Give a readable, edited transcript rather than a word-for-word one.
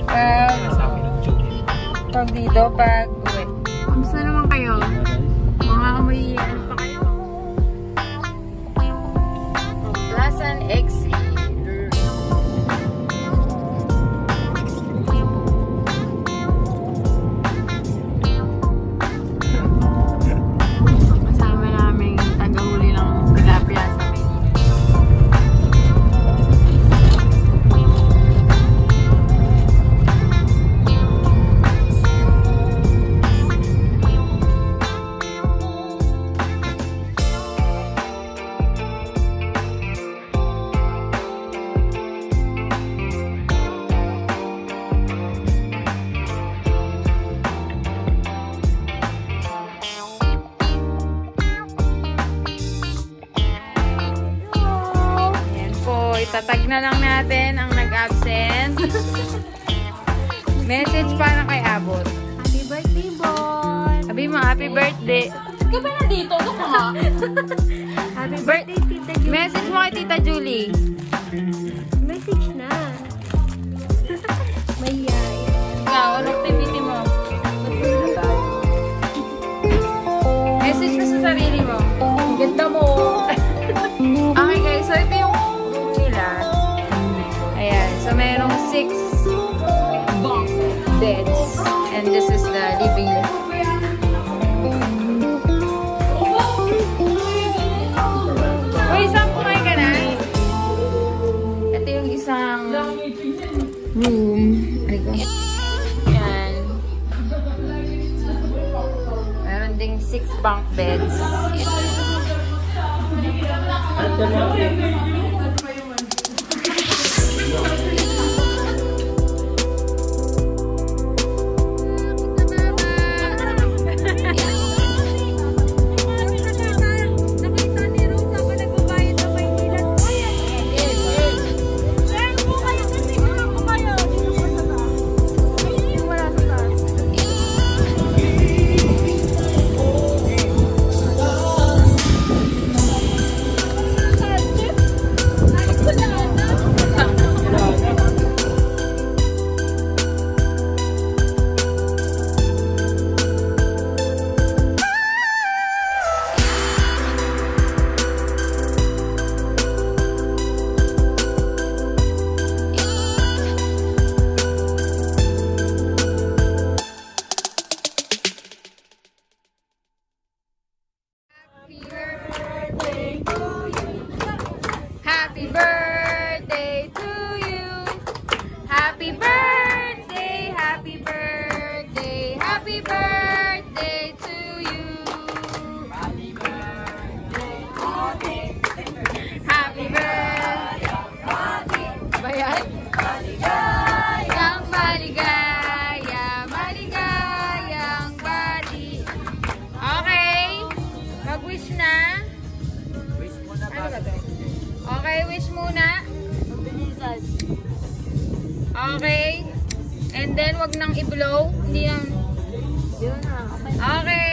Pag dito, pag uwi. Kamusta naman kayo? Mga amoy, ano pa kayo? Plasan Exit. Kasama namin tagahuli ng tilapia sa Maynila. Itatag na lang natin ang nag-absent. Message para kay Abot. Happy birthday, boy! Sabi mo, happy birthday. Ka ba na dito? Ano ka? Happy birthday, Tita Julie. Message mo kay Tita Julie. Message na. Mayay. Ikaw, anong activity mo? Message mo sa sarili mo. Ganda mo. Okay guys, so ito yung ayan, so merong 6 bunk beds and this is the living room. Uy, saan kumain ka na? Ito yung isang room. Ayan. Meron ding 6 bunk beds. Happy birthday to you. Happy birthday, happy birthday, happy birthday to you. Happy birthday, happy birthday. Bayan? Maligayang maligaya, maligayang bati. Okay, mag-wish na. Ano ba ito? Okay, wish muna. Okay. And then, wag nang i-blow. Hindi yan. Yun na. Okay.